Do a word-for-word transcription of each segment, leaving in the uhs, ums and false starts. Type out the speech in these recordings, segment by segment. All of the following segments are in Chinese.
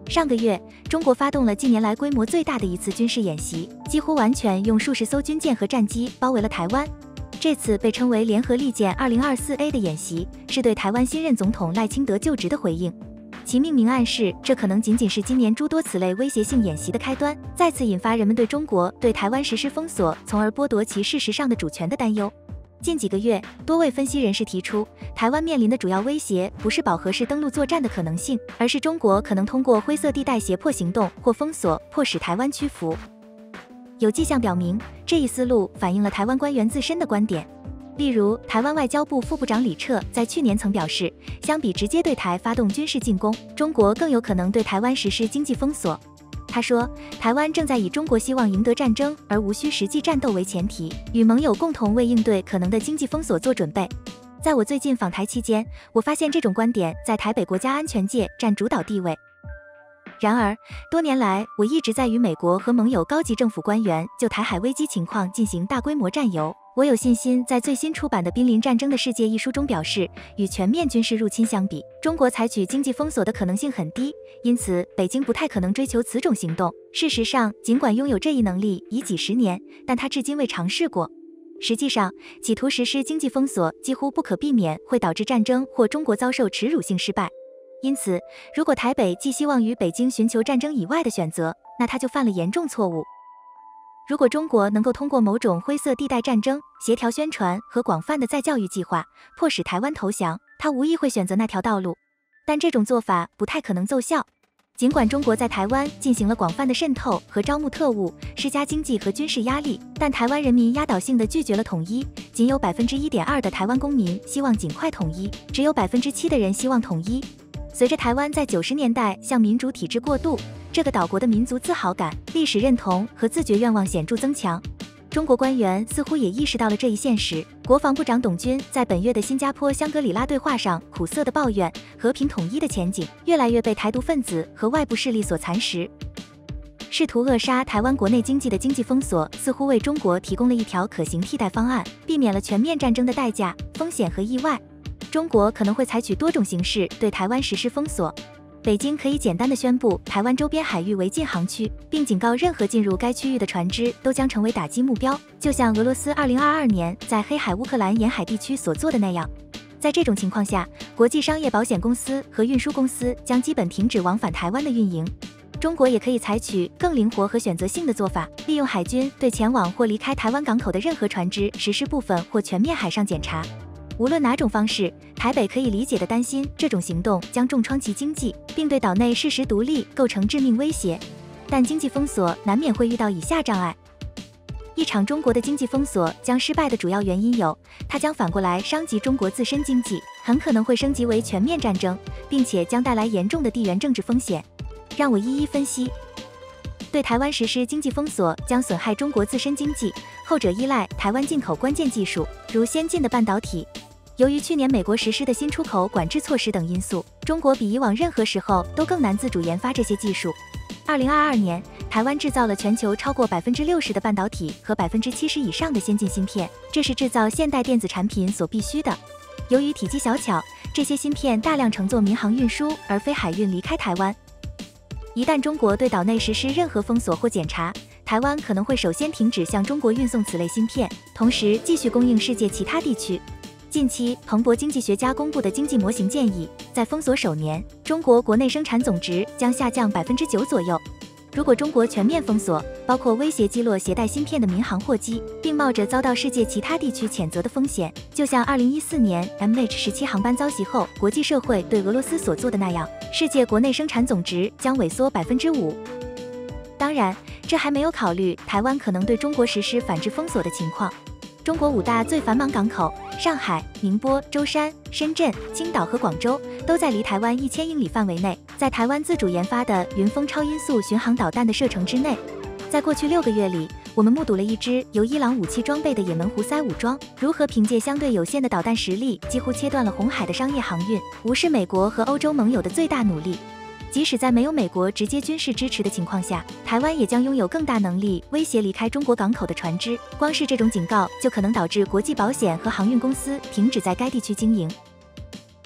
上个月，中国发动了近年来规模最大的一次军事演习，几乎完全用数十艘军舰和战机包围了台湾。这次被称为联合利剑 二零二四 A 的演习，是对台湾新任总统赖清德就职的回应。其命名暗示，这可能仅仅是今年诸多此类威胁性演习的开端，再次引发人们对中国对台湾实施封锁，从而剥夺其事实上的主权的担忧。近几个月，多位分析人士提出，台湾面临的主要威胁不是饱和式登陆作战的可能性，而是中国可能通过灰色地带胁迫行动或封锁，迫使台湾屈服。有迹象表明，这一思路反映了台湾官员自身的观点。例如，台湾外交部副部长李彻在去年曾表示，相比直接对台发动军事进攻，中国更有可能对台湾实施经济封锁。他说，台湾正在以中国希望赢得战争而无需实际战斗为前提，与盟友共同为应对可能的经济封锁做准备。在我最近访台期间，我发现这种观点在台北国家安全界占主导地位。然而，多年来我一直在与美国和盟友高级政府官员就台海危机情况进行大规模战游。我有信心在最新出版的《濒临战争的世界》一书中表示，与全面军事入侵相比，中国采取经济封锁的可能性很低，因此北京不太可能追求此种行动。事实上，尽管拥有这一能力已几十年，但他至今未尝试过。实际上，企图实施经济封锁几乎不可避免会导致战争或中国遭受耻辱性失败。因此，如果台北寄希望于北京寻求战争以外的选择，那他就犯了严重错误。如果中国能够通过某种灰色地带战争、协调宣传和广泛的再教育计划，迫使台湾投降，他无疑会选择那条道路。但这种做法不太可能奏效。尽管中国在台湾进行了广泛的渗透和招募特务，施加经济和军事压力，但台湾人民压倒性地拒绝了统一。仅有 百分之一点二 的台湾公民希望尽快统一，只有 百分之七 的人希望统一。随着台湾在九十年代向民主体制过渡，这个岛国的民族自豪感、历史认同和自觉愿望显著增强。中国官员似乎也意识到了这一现实。国防部长董军在本月的新加坡香格里拉对话上苦涩地抱怨，和平统一的前景越来越被台独分子和外部势力所蚕食。试图扼杀台湾国内经济的经济封锁似乎为中国提供了一条可行替代方案，避免了全面战争的代价、风险和意外。中国可能会采取多种形式对台湾实施封锁。北京可以简单地宣布台湾周边海域为禁航区，并警告任何进入该区域的船只都将成为打击目标，就像俄罗斯二零二二年在黑海乌克兰沿海地区所做的那样。在这种情况下，国际商业保险公司和运输公司将基本停止往返台湾的运营。中国也可以采取更灵活和选择性的做法，利用海军对前往或离开台湾港口的任何船只实施部分或全面海上检查。无论哪种方式，台北可以理解地担心这种行动将重创其经济，并对岛内事实独立构成致命威胁。但经济封锁难免会遇到以下障碍。一场中国的经济封锁将失败的主要原因有，它将反过来伤及中国自身经济，很可能会升级为全面战争，并且将带来严重的地缘政治风险。让我一一分析。对台湾实施经济封锁将损害中国自身经济，后者依赖台湾进口关键技术，如先进的半导体。由于去年美国实施的新出口管制措施等因素，中国比以往任何时候都更难自主研发这些技术。二零二二年，台湾制造了全球超过 百分之六十 的半导体和 百分之七十 以上的先进芯片，这是制造现代电子产品所必须的。由于体积小巧，这些芯片大量乘坐民航运输而非海运离开台湾。一旦中国对岛内实施任何封锁或检查，台湾可能会首先停止向中国运送此类芯片，同时继续供应世界其他地区。近期，彭博经济学家公布的经济模型建议，在封锁首年，中国国内生产总值将下降 百分之九 左右。如果中国全面封锁，包括威胁击落携带芯片的民航货机，并冒着遭到世界其他地区谴责的风险，就像二零一四年 M H 十七 航班遭袭后，国际社会对俄罗斯所做的那样，世界国内生产总值将萎缩 百分之五。当然，这还没有考虑台湾可能对中国实施反制封锁的情况。中国五大最繁忙港口上海、宁波、舟山、深圳、青岛和广州都在离台湾一千英里范围内，在台湾自主研发的云峰超音速巡航导弹的射程之内。在过去六个月里，我们目睹了一支由伊朗武器装备的也门胡塞武装如何凭借相对有限的导弹实力，几乎切断了红海的商业航运，无视美国和欧洲盟友的最大努力。即使在没有美国直接军事支持的情况下，台湾也将拥有更大能力威胁离开中国港口的船只。光是这种警告就可能导致国际保险和航运公司停止在该地区经营。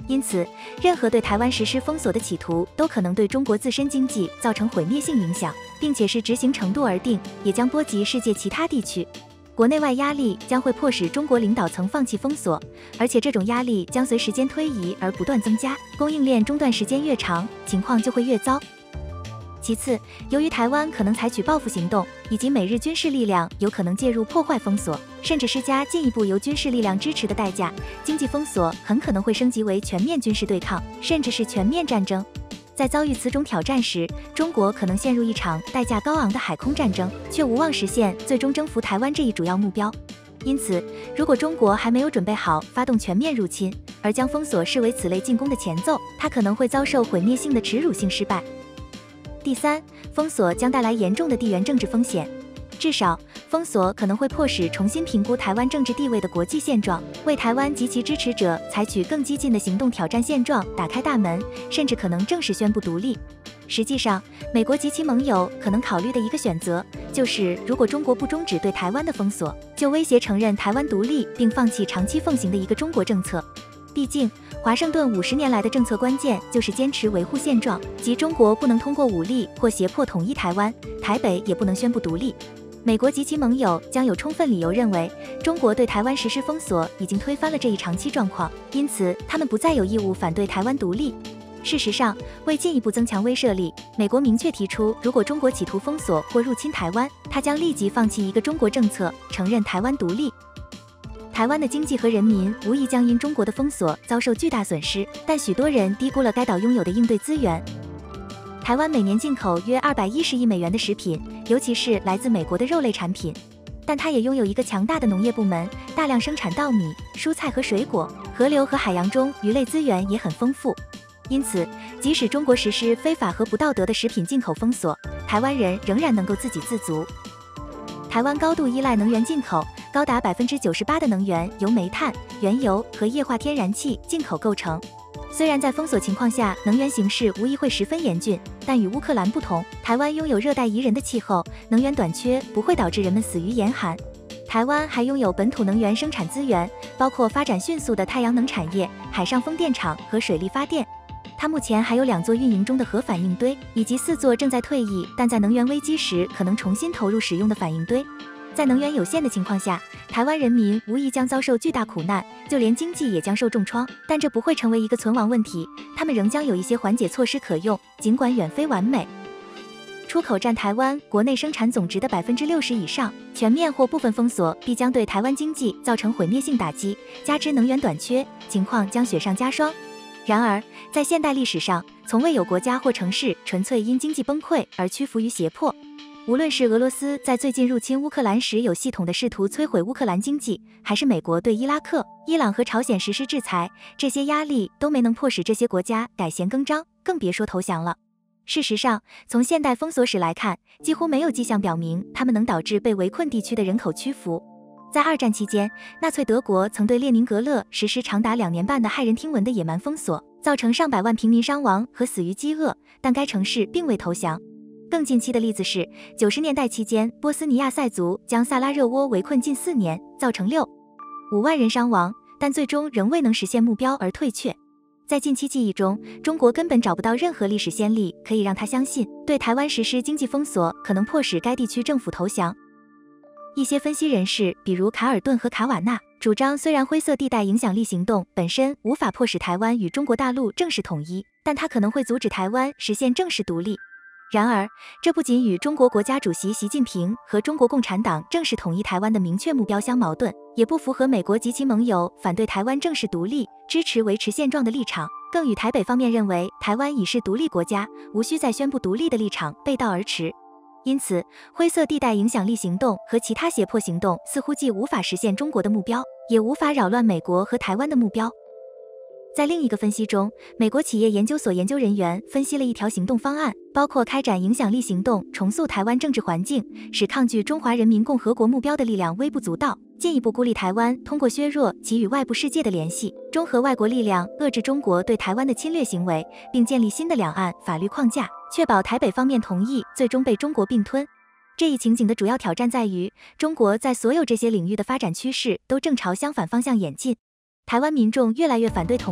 因此，任何对台湾实施封锁的企图，都可能对中国自身经济造成毁灭性影响，并且是执行程度而定，也将波及世界其他地区。国内外压力将会迫使中国领导层放弃封锁，而且这种压力将随时间推移而不断增加，供应链中断时间越长，情况就会越糟。其次，由于台湾可能采取报复行动，以及美日军事力量有可能介入破坏封锁，甚至施加进一步由军事力量支持的代价，经济封锁很可能会升级为全面军事对抗，甚至是全面战争。在遭遇此种挑战时，中国可能陷入一场代价高昂的海空战争，却无望实现最终征服台湾这一主要目标。因此，如果中国还没有准备好发动全面入侵，而将封锁视为此类进攻的前奏，它可能会遭受毁灭性的耻辱性失败。第三，封锁将带来严重的地缘政治风险。至少，封锁可能会迫使重新评估台湾政治地位的国际现状，为台湾及其支持者采取更激进的行动挑战现状打开大门，甚至可能正式宣布独立。实际上，美国及其盟友可能考虑的一个选择，就是如果中国不终止对台湾的封锁，就威胁承认台湾独立，并放弃长期奉行的一个中国政策。毕竟，华盛顿五十年来的政策关键就是坚持维护现状，即中国不能通过武力或胁迫统一台湾，台北也不能宣布独立。美国及其盟友将有充分理由认为，中国对台湾实施封锁已经推翻了这一长期状况，因此他们不再有义务反对台湾独立。事实上，为进一步增强威慑力，美国明确提出，如果中国企图封锁或入侵台湾，它将立即放弃一个中国政策，承认台湾独立。台湾的经济和人民无疑将因中国的封锁遭受巨大损失，但许多人低估了该岛拥有的应对资源。台湾每年进口约二百一十亿美元的食品，尤其是来自美国的肉类产品，但它也拥有一个强大的农业部门，大量生产稻米、蔬菜和水果，河流和海洋中鱼类资源也很丰富。因此，即使中国实施非法和不道德的食品进口封锁，台湾人仍然能够自给自足。台湾高度依赖能源进口，高达百分之九十八的能源由煤炭、原油和液化天然气进口构成。虽然在封锁情况下，能源形势无疑会十分严峻，但与乌克兰不同，台湾拥有热带宜人的气候，能源短缺不会导致人们死于严寒。台湾还拥有本土能源生产资源，包括发展迅速的太阳能产业、海上风电场和水力发电。它目前还有两座运营中的核反应堆，以及四座正在退役但在能源危机时可能重新投入使用的反应堆。在能源有限的情况下，台湾人民无疑将遭受巨大苦难，就连经济也将受重创，但这不会成为一个存亡问题，他们仍将有一些缓解措施可用，尽管远非完美。出口占台湾国内生产总值的百分之六十以上，全面或部分封锁必将对台湾经济造成毁灭性打击，加之能源短缺，情况将雪上加霜。然而，在现代历史上，从未有国家或城市纯粹因经济崩溃而屈服于胁迫。无论是俄罗斯在最近入侵乌克兰时有系统地试图摧毁乌克兰经济，还是美国对伊拉克、伊朗和朝鲜实施制裁，这些压力都没能迫使这些国家改弦更张，更别说投降了。事实上，从现代封锁史来看，几乎没有迹象表明它们能导致被围困地区的人口屈服。在二战期间，纳粹德国曾对列宁格勒实施长达两年半的骇人听闻的野蛮封锁，造成上百万平民伤亡和死于饥饿，但该城市并未投降。更近期的例子是，九十年代期间，波斯尼亚塞族将萨拉热窝围困近四年，造成六五万人伤亡，但最终仍未能实现目标而退却。在近期记忆中，中国根本找不到任何历史先例可以让他相信，对台湾实施经济封锁可能迫使该地区政府投降。一些分析人士，比如卡尔顿和卡瓦纳，主张虽然灰色地带影响力行动本身无法迫使台湾与中国大陆正式统一，但它可能会阻止台湾实现正式独立。然而，这不仅与中国国家主席习近平和中国共产党正式统一台湾的明确目标相矛盾，也不符合美国及其盟友反对台湾正式独立、支持维持现状的立场，更与台北方面认为台湾已是独立国家，无需再宣布独立的立场背道而驰。因此，灰色地带影响力行动和其他胁迫行动似乎既无法实现中国的目标，也无法扰乱美国和台湾的目标。在另一个分析中，美国企业研究所研究人员分析了一条行动方案，包括开展影响力行动，重塑台湾政治环境，使抗拒中华人民共和国目标的力量微不足道，进一步孤立台湾，通过削弱其与外部世界的联系，中和外国力量，遏制中国对台湾的侵略行为，并建立新的两岸法律框架，确保台北方面同意最终被中国并吞。这一情景的主要挑战在于，中国在所有这些领域的发展趋势都正朝相反方向演进。台湾民众越来越反对统一，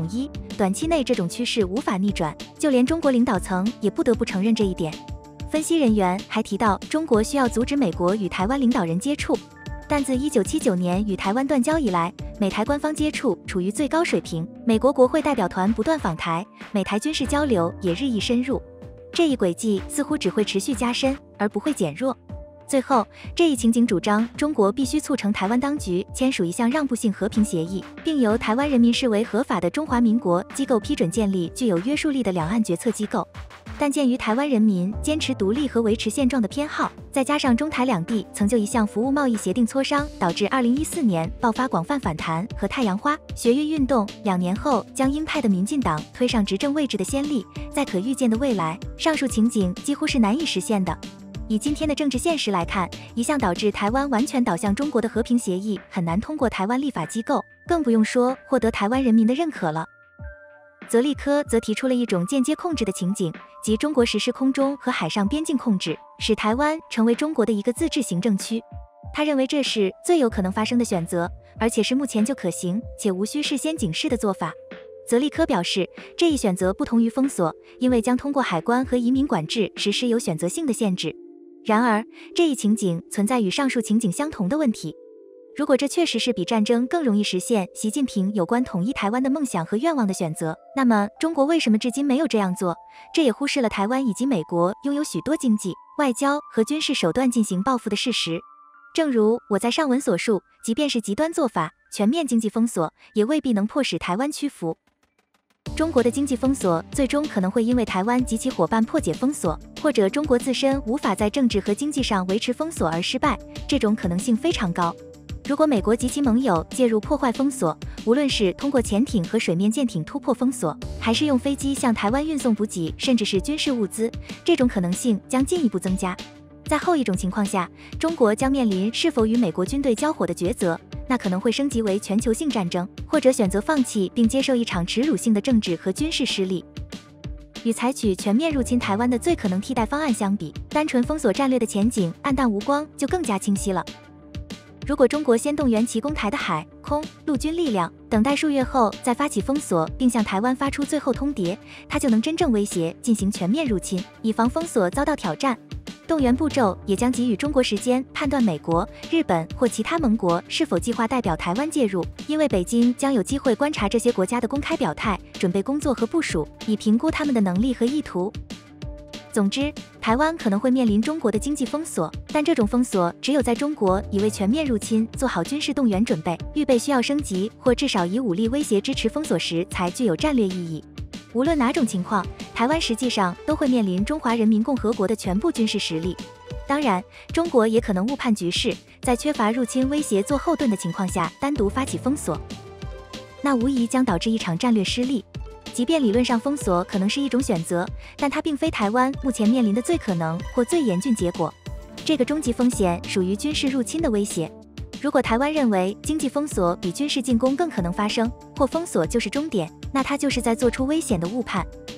短期内这种趋势无法逆转，就连中国领导层也不得不承认这一点。分析人员还提到，中国需要阻止美国与台湾领导人接触，但自一九七九年与台湾断交以来，美台官方接触处于最高水平，美国国会代表团不断访台，美台军事交流也日益深入。这一轨迹似乎只会持续加深，而不会减弱。最后，这一情景主张中国必须促成台湾当局签署一项让步性和平协议，并由台湾人民视为合法的中华民国机构批准建立具有约束力的两岸决策机构。但鉴于台湾人民坚持独立和维持现状的偏好，再加上中台两地曾就一项服务贸易协定磋商，导致二零一四年爆发广泛反弹和太阳花学运运动，两年后将鹰派的民进党推上执政位置的先例，在可预见的未来，上述情景几乎是难以实现的。以今天的政治现实来看，一项导致台湾完全倒向中国的和平协议很难通过台湾立法机构，更不用说获得台湾人民的认可了。泽利科则提出了一种间接控制的情景，即中国实施空中和海上边境控制，使台湾成为中国的一个自治行政区。他认为这是最有可能发生的选择，而且是目前就可行且无需事先警示的做法。泽利科表示，这一选择不同于封锁，因为将通过海关和移民管制实施有选择性的限制。然而，这一情景存在与上述情景相同的问题。如果这确实是比战争更容易实现习近平有关统一台湾的梦想和愿望的选择，那么中国为什么至今没有这样做？这也忽视了台湾以及美国拥有许多经济、外交和军事手段进行报复的事实。正如我在上文所述，即便是极端做法，全面经济封锁，也未必能迫使台湾屈服。中国的经济封锁最终可能会因为台湾及其伙伴破解封锁，或者中国自身无法在政治和经济上维持封锁而失败，这种可能性非常高。如果美国及其盟友介入破坏封锁，无论是通过潜艇和水面舰艇突破封锁，还是用飞机向台湾运送补给，甚至是军事物资，这种可能性将进一步增加。在后一种情况下，中国将面临是否与美国军队交火的抉择，那可能会升级为全球性战争，或者选择放弃并接受一场耻辱性的政治和军事失利。与采取全面入侵台湾的最可能替代方案相比，单纯封锁战略的前景暗淡无光就更加清晰了。如果中国先动员其攻台的海、空、陆军力量，等待数月后再发起封锁，并向台湾发出最后通牒，它就能真正威胁进行全面入侵，以防封锁遭到挑战。动员步骤也将给予中国时间判断美国、日本或其他盟国是否计划代表台湾介入，因为北京将有机会观察这些国家的公开表态、准备工作和部署，以评估他们的能力和意图。总之，台湾可能会面临中国的经济封锁，但这种封锁只有在中国已为全面入侵做好军事动员准备，预备需要升级或至少以武力威胁支持封锁时，才具有战略意义。无论哪种情况，台湾实际上都会面临中华人民共和国的全部军事实力。当然，中国也可能误判局势，在缺乏入侵威胁做后盾的情况下，单独发起封锁，那无疑将导致一场战略失利。即便理论上封锁可能是一种选择，但它并非台湾目前面临的最可能或最严峻结果。这个终极风险属于军事入侵的威胁。如果台湾认为经济封锁比军事进攻更可能发生，或封锁就是终点，那它就是在做出危险的误判。